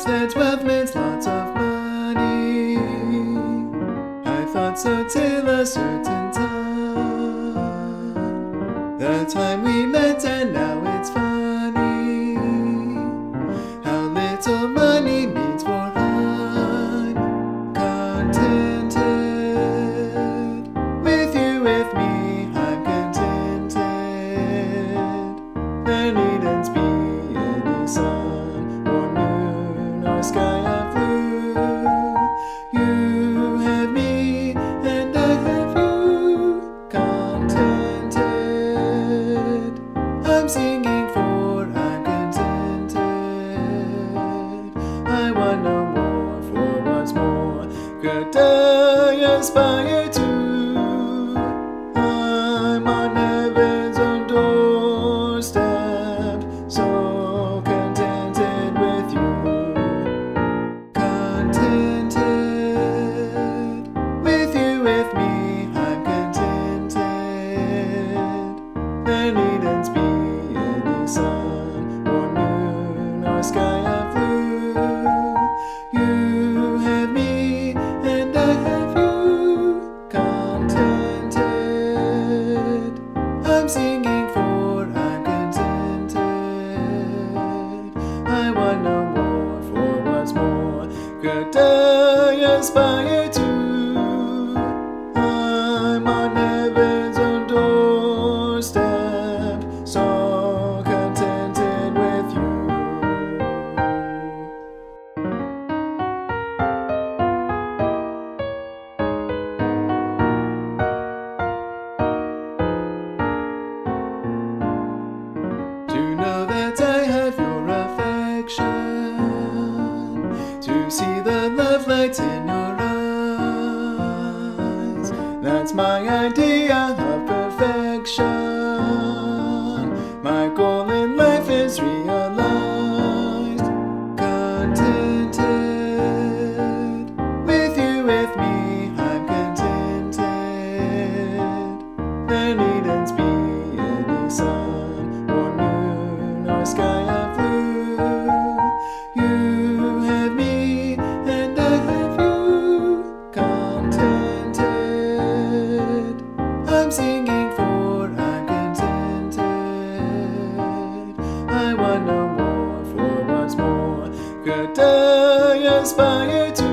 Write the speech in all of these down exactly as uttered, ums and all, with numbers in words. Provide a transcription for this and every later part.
lives that twelve meant lots of money. I thought so till a certain time, the time we met, and now it's funny how little money means for I'm contented. With you, with me, I'm contented. There needn't be any sun or moon or sky of blue. You have me and I have you, contented. I'm singing for I'm contented. I want no more, for what's more could I aspire to? I'm on heaven's own doorstep, so contented with you. Contented. With you, with me, I'm contented. There needn't be any sun or moon or sky of blue. You have me and I have you, contented. I'm singing for I'm contented. I want no more, for what's more could I aspire to? I'm on heaven's own doorstep, so contented with you. To know that I have your affection, to see the love light in your eyes, that's my idea of perfection. My goal in life is realized, contented. With you, with me, I'm contented. There needn't be any sun or moon or sky of blue. You have me and I have you, contented. I'm singing for I'm contented. I want no more, for what's more could I aspire to?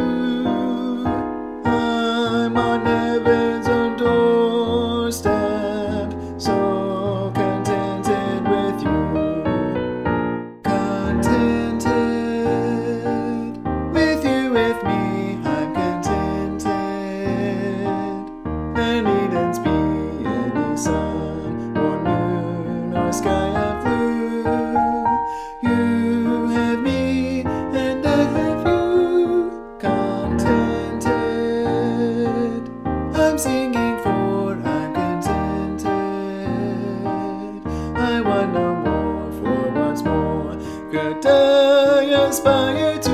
I'm on heaven's own doorstep, so contented with you. Contented. With you, with me, I'm contented. There needn't be any sun or moon or sky of blue. You have me and I have you, contented. I'm singing for I'm contented. I want no more, for what's more could I aspire to?